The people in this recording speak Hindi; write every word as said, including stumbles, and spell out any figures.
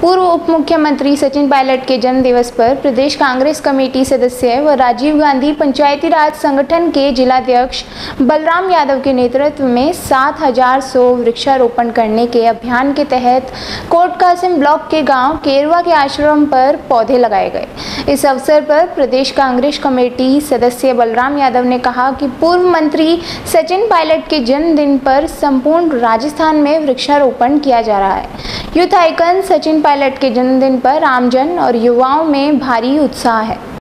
पूर्व उप मुख्यमंत्री सचिन पायलट के जन्म दिवस पर प्रदेश कांग्रेस कमेटी सदस्य व राजीव गांधी पंचायती राज संगठन के जिलाध्यक्ष बलराम यादव के नेतृत्व में सात हजार सौ वृक्षारोपण करने के अभियान के तहत कोट कासिम ब्लॉक के गांव केरवा के आश्रम पर पौधे लगाए गए। इस अवसर पर प्रदेश कांग्रेस कमेटी सदस्य बलराम यादव ने कहा कि पूर्व मंत्री सचिन पायलट के जन्मदिन पर संपूर्ण राजस्थान में वृक्षारोपण किया जा रहा है। यूथ आइकन सचिन पायलट के जन्मदिन पर आमजन और युवाओं में भारी उत्साह है।